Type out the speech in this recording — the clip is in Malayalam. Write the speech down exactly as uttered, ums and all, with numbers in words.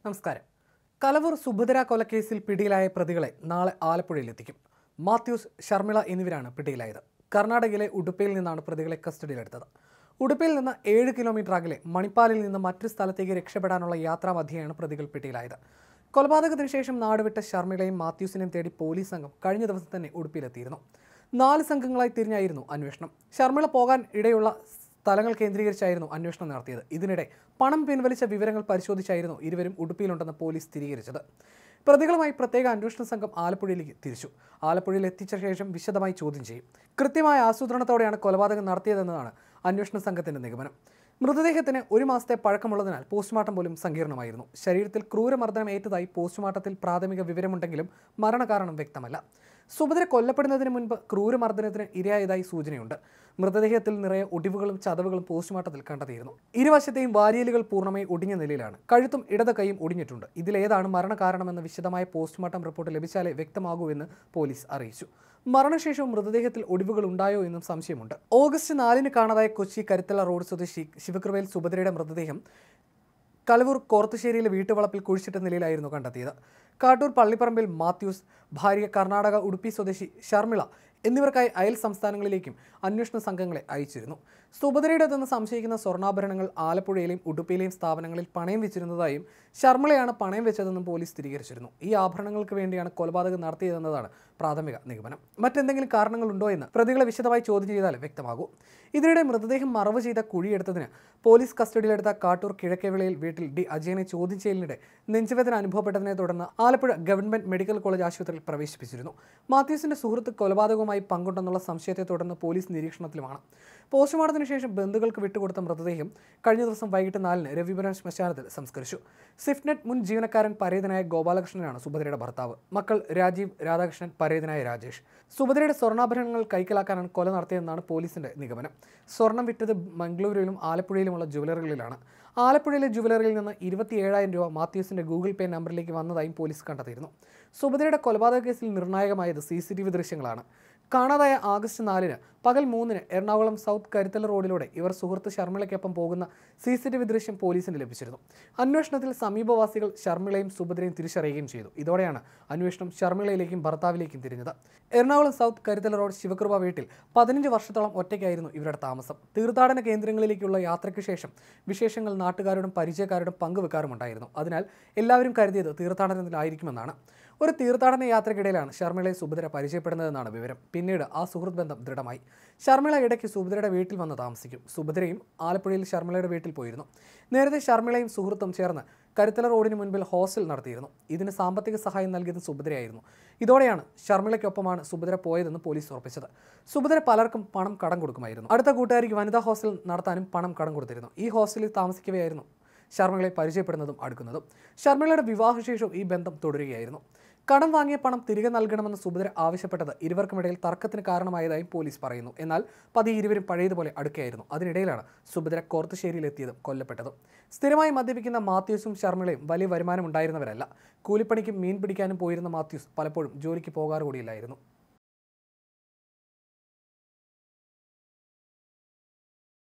നമസ്കാരം. കലവൂർ സുഭദ്ര കൊലക്കേസിൽ പിടിയിലായ പ്രതികളെ നാളെ ആലപ്പുഴയിലെത്തിക്കും. മാത്യൂസ്, ഷർമിള എന്നിവരാണ് പിടിയിലായത്. കർണാടകയിലെ ഉടുപ്പിയിൽ നിന്നാണ് പ്രതികളെ കസ്റ്റഡിയിലെടുത്തത്. ഉടുപ്പിയിൽ നിന്ന് ഏഴ് കിലോമീറ്റർ അകലെ മണിപ്പാലിൽ നിന്ന് മറ്റൊരു സ്ഥലത്തേക്ക് രക്ഷപ്പെടാനുള്ള യാത്രാമധ്യയാണ് പ്രതികൾ പിടിയിലായത്. കൊലപാതകത്തിന് ശേഷം നാടുവിട്ട ഷർമിളയും മാത്യൂസിനെയും തേടി പോലീസ് സംഘം കഴിഞ്ഞ ദിവസം തന്നെ ഉടുപ്പിയിലെത്തിയിരുന്നു. നാല് സംഘങ്ങളായി തിരിഞ്ഞായിരുന്നു അന്വേഷണം. ഷർമിള പോകാൻ ഇടയുള്ള സ്ഥലങ്ങൾ കേന്ദ്രീകരിച്ചായിരുന്നു അന്വേഷണം നടത്തിയത്. ഇതിനിടെ പണം പിൻവലിച്ച വിവരങ്ങൾ പരിശോധിച്ചായിരുന്നു ഇരുവരും ഉടുപ്പിയിലുണ്ടെന്ന് പോലീസ് സ്ഥിരീകരിച്ചത്. പ്രതികളുമായി പ്രത്യേക അന്വേഷണ സംഘം ആലപ്പുഴയിലേക്ക് തിരിച്ചു. ആലപ്പുഴയിൽ എത്തിച്ച ശേഷം വിശദമായി ചോദ്യം ചെയ്യും. കൃത്യമായ ആസൂത്രണത്തോടെയാണ് കൊലപാതകം നടത്തിയതെന്നതാണ് അന്വേഷണ സംഘത്തിന്റെ നിഗമനം. മൃതദേഹത്തിന് ഒരു മാസത്തെ പഴക്കമുള്ളതിനാൽ പോസ്റ്റ്മോർട്ടം പോലും സങ്കീർണമായിരുന്നു. ശരീരത്തിൽ ക്രൂരമർദ്ദനം ഏറ്റതായി പോസ്റ്റ്മോർട്ടത്തിൽ പ്രാഥമിക വിവരമുണ്ടെങ്കിലും മരണകാരണം വ്യക്തമല്ല. സുഭദ്ര കൊല്ലപ്പെടുന്നതിന് മുൻപ് ക്രൂരമർദ്ദനത്തിന് ഇരയായതായി സൂചനയുണ്ട്. മൃതദേഹത്തിൽ നിറയെ ഒടിവുകളും ചതവുകളും പോസ്റ്റ്മോർട്ടത്തിൽ കണ്ടെത്തിയിരുന്നു. ഇരുവശത്തെയും വാരിയലുകൾ പൂർണ്ണമായി ഒടിഞ്ഞ നിലയിലാണ്. കഴുത്തും ഇടത് കൈയും ഒടിഞ്ഞിട്ടുണ്ട്. ഇതിലേതാണ് മരണകാരണമെന്ന് വിശദമായ പോസ്റ്റ്മോർട്ടം റിപ്പോർട്ട് ലഭിച്ചാലേ വ്യക്തമാകൂ എന്ന് പോലീസ് അറിയിച്ചു. മരണശേഷവും മൃതദേഹത്തിൽ ഒടിവുകൾ ഉണ്ടായോ എന്നും സംശയമുണ്ട്. ഓഗസ്റ്റ് നാലിന് കാണാതായ കൊച്ചി കരുത്തല റോഡ് സ്വദേശി ശിവകൃപയിൽ സുഭദ്രയുടെ മൃതദേഹം കലവൂർ കോർത്തുശ്ശേരിയിലെ വീട്ടുവളപ്പിൽ കുഴിച്ചിട്ട നിലയിലായിരുന്നു കണ്ടെത്തിയത്. കാട്ടൂർ പള്ളിപ്പറമ്പിൽ മാത്യൂസ്, ഭാര്യ കർണാടക ഉടുപ്പി സ്വദേശി ഷർമിള എന്നിവർക്കായി അയൽ സംസ്ഥാനങ്ങളിലേക്കും അന്വേഷണ സംഘങ്ങളെ അയച്ചിരുന്നു. സുഭദ്രയുടേതെന്ന് സംശയിക്കുന്ന സ്വർണ്ണാഭരണങ്ങൾ ആലപ്പുഴയിലെയും ഉടുപ്പിയിലെയും സ്ഥാപനങ്ങളിൽ പണയം വെച്ചിരുന്നതായും ഷർമിളയാണ് പണയം വെച്ചതെന്നും പോലീസ് സ്ഥിരീകരിച്ചിരുന്നു. ഈ ആഭരണങ്ങൾക്ക് വേണ്ടിയാണ് കൊലപാതകം നടത്തിയതെന്നതാണ് പ്രാഥമിക നിഗമനം. മറ്റെന്തെങ്കിലും കാരണങ്ങളുണ്ടോ എന്ന് പ്രതികളെ വിശദമായി ചോദ്യം ചെയ്താൽ വ്യക്തമാകൂ. ഇതിനിടെ മൃതദേഹം മറവ് ചെയ്ത കുഴിയെടുത്തതിന് പോലീസ് കസ്റ്റഡിയിലെടുത്ത കാട്ടൂർ കിഴക്കേവിളയിൽ വീട്ടിൽ ഡി അജയനെ ചോദ്യം ചെയ്യലിനിടെ നെഞ്ചുവേദന അനുഭവപ്പെട്ടതിനെ തുടർന്ന് ആലപ്പുഴ ഗവൺമെന്റ് മെഡിക്കൽ കോളേജ് ആശുപത്രിയിൽ പ്രവേശിപ്പിച്ചിരുന്നു. മാത്യൂസിന്റെ സുഹൃത്ത് കൊലപാതകവുമായി പങ്കുണ്ടെന്നുള്ള സംശയത്തെ തുടർന്ന് പോലീസ് നിരീക്ഷണത്തിലുമാണ്. പോസ്റ്റ്മോർട്ടത്തിന് ശേഷം ബന്ധുക്കൾക്ക് വിട്ടുകൊടുത്ത മൃതദേഹം കഴിഞ്ഞ ദിവസം വൈകിട്ട് നാലിന് രവിപുരം ശ്മശാനത്തിൽ സംസ്കരിച്ചു. സ്വിഫ്റ്റ്നെറ്റ് മുൻ ജീവനക്കാരൻ പരേതനായ ഗോപാലകൃഷ്ണനാണ് സുഭദ്രയുടെ ഭർത്താവ്. മക്കൾ രാജീവ്, രാധാകൃഷ്ണൻ, പരേതനായ രാജേഷ്. സുഭദ്രയുടെ സ്വർണ്ണാഭരണങ്ങൾ കൈക്കലാക്കാനാണ് കൊല നടത്തിയതെന്നാണ് പോലീസിന്റെ നിഗമനം. സ്വർണം വിറ്റത് മംഗളൂരുവിലും ആലപ്പുഴയിലുമുള്ള ജുവലറികളിലാണ്. ആലപ്പുഴയിലെ ജുവലറിയിൽ നിന്ന് ഇരുപത്തി ഏഴായിരം രൂപ മാത്യൂസിന്റെ ഗൂഗിൾ പേ നമ്പറിലേക്ക് വന്നതായും പോലീസ് കണ്ടെത്തിയിരുന്നു. സുഭദ്രയുടെ കൊലപാതക കേസിൽ നിർണായകമായത് സി സി ടി വി ദൃശ്യങ്ങളാണ്. കാണാതായ ആഗസ്റ്റ് നാലിന് പകൽ മൂന്നിന് എറണാകുളം സൗത്ത് കരുത്തല റോഡിലൂടെ ഇവർ സുഹൃത്ത് ഷർമിളയ്ക്കൊപ്പം പോകുന്ന സി സി ടി വി ദൃശ്യം പോലീസിന് ലഭിച്ചിരുന്നു. അന്വേഷണത്തിൽ സമീപവാസികൾ ഷർമിളയും സുഭദ്രയും തിരിച്ചറിയുകയും ചെയ്തു. ഇതോടെയാണ് അന്വേഷണം ഷർമിളയിലേക്കും ഭർത്താവിലേക്കും തിരിഞ്ഞത്. എറണാകുളം സൗത്ത് കരുത്തല റോഡ് ശിവകൃപ വീട്ടിൽ പതിനഞ്ച് വർഷത്തോളം ഒറ്റയ്ക്കായിരുന്നു ഇവരുടെ താമസം. തീർത്ഥാടന കേന്ദ്രങ്ങളിലേക്കുള്ള യാത്രയ്ക്ക് ശേഷം വിശേഷങ്ങൾ നാട്ടുകാരോടും പരിചയക്കാരോടും പങ്കുവെക്കാറുമുണ്ടായിരുന്നു. അതിനാൽ എല്ലാവരും കരുതിയത് തീർത്ഥാടനത്തിലായിരിക്കുമെന്നാണ്. ഒരു തീർത്ഥാടന യാത്രയ്ക്കിടയിലാണ് ഷർമിളയെ സുഭദ്ര പരിചയപ്പെടുന്നതെന്നാണ് വിവരം. പിന്നീട് ആ സുഹൃത്ത് ബന്ധം ദൃഢമായി. ഷർമിള ഇടയ്ക്ക് സുഭദ്രയുടെ വീട്ടിൽ വന്ന് താമസിക്കും. സുഭദ്രയും ആലപ്പുഴയിൽ ഷർമിളയുടെ വീട്ടിൽ പോയിരുന്നു. നേരത്തെ ഷർമിളയും സുഹൃത്തും ചേർന്ന് കരുത്തല റോഡിന് മുൻപിൽ ഹോസ്റ്റൽ നടത്തിയിരുന്നു. ഇതിന് സാമ്പത്തിക സഹായം നൽകിയത് സുഭദ്രയായിരുന്നു. ഇതോടെയാണ് ഷർമിളയ്ക്കൊപ്പമാണ് സുഭദ്ര പോയതെന്ന് പോലീസ് ഉറപ്പിച്ചത്. സുഭദ്ര പലർക്കും പണം കടം കൊടുക്കുമായിരുന്നു. അടുത്ത കൂട്ടുകാരിക്ക് വനിതാ ഹോസ്റ്റൽ നടത്താനും പണം കടം കൊടുത്തിരുന്നു. ഈ ഹോസ്റ്റലിൽ താമസിക്കവെയായിരുന്നു ഷർമിളയെ പരിചയപ്പെടുന്നതും അടുക്കുന്നതും. ഷർമിളയുടെ വിവാഹശേഷവും ഈ ബന്ധം തുടരുകയായിരുന്നു. കടം വാങ്ങിയ പണം തിരികെ നൽകണമെന്ന് സുഭദ്ര ആവശ്യപ്പെട്ടത് ഇരുവർക്കുമിടയിൽ തർക്കത്തിന് കാരണമായതായും പോലീസ് പറയുന്നു. എന്നാൽ പതിയെ ഇരുവരും പഴയതുപോലെ അടുക്കുകയായിരുന്നു. അതിനിടയിലാണ് സുഭദ്ര കോർത്തുശ്ശേരിയിലെത്തിയതും കൊല്ലപ്പെട്ടതും. സ്ഥിരമായി മദ്യപിക്കുന്ന മാത്യൂസും ഷർമിളയും വലിയ വരുമാനം ഉണ്ടായിരുന്നവരല്ല. കൂലിപ്പണിക്കും മീൻ പിടിക്കാനും പോയിരുന്ന മാത്യൂസ് പലപ്പോഴും ജോലിക്ക് പോകാറ് കൂടിയില്ലായിരുന്നു.